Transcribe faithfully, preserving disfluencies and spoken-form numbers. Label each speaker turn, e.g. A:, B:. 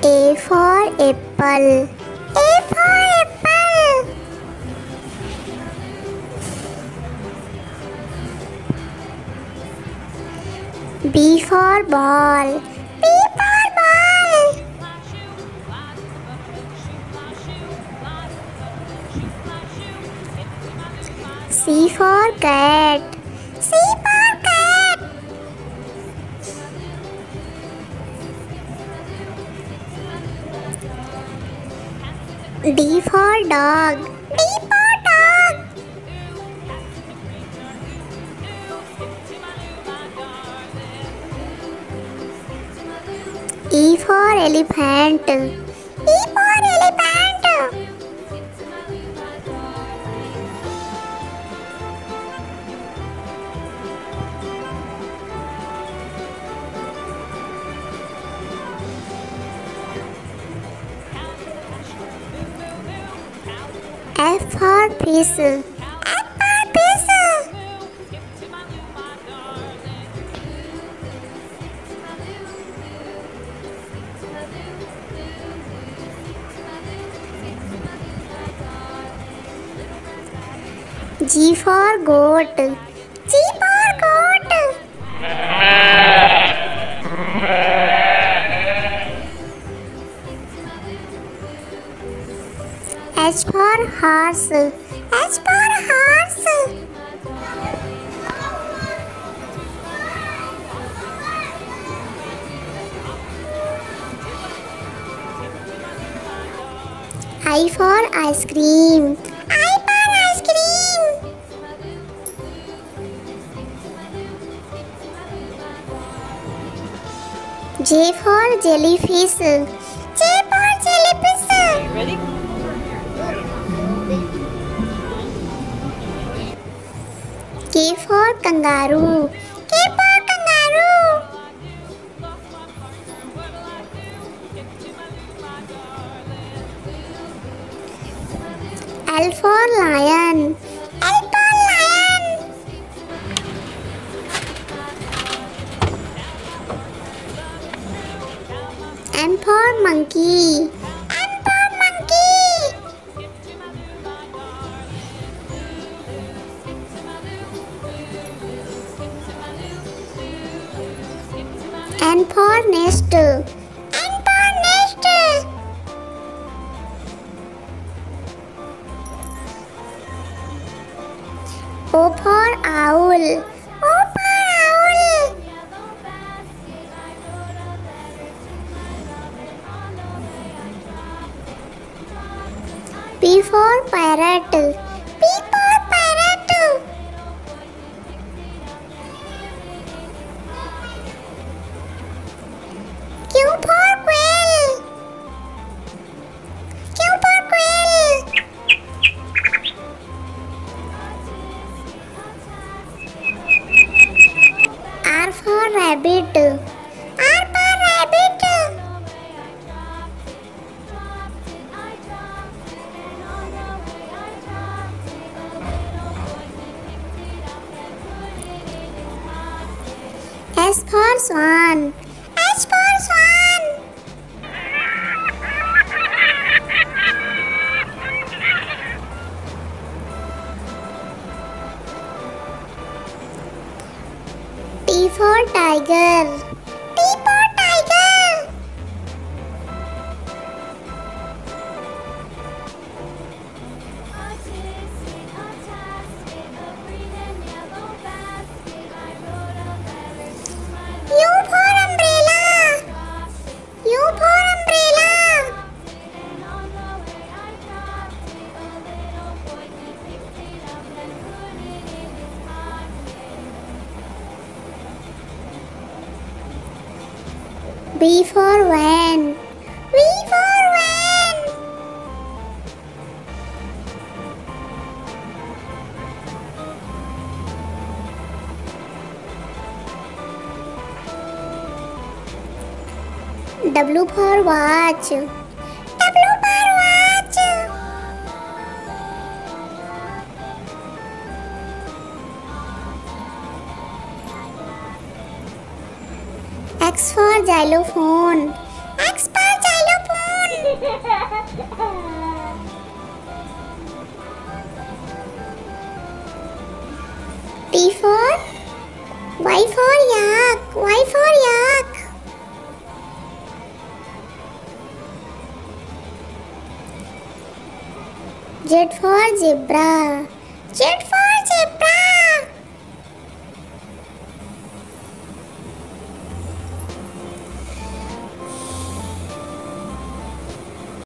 A: A for apple. A for apple. B for ball. B for ball. C for cat. C for cat. D for dog. D for dog. E for elephant. E for elephant. F for fish. F for fish. G for goat. G for goat. H for horse. H for horse. I for ice cream. I for ice cream. J for jellyfish. J for jellyfish.
B: Ready?
A: K for kangaroo. K for kangaroo. L for lion. L for lion. M for monkey. M for monkey. N for nest. N for nest. O for owl. O for owl. P for parrot. P for parrot. Q for quail. Q for quail. R for rabbit. R for rabbit. S for swan. S for swan. T for tiger. T for tiger. U for umbrella. U for umbrella. V for van. V for van. W for watch. W for watch. X for xylophone. X for xylophone. Y for yak. Y for yak. Z for zebra. Z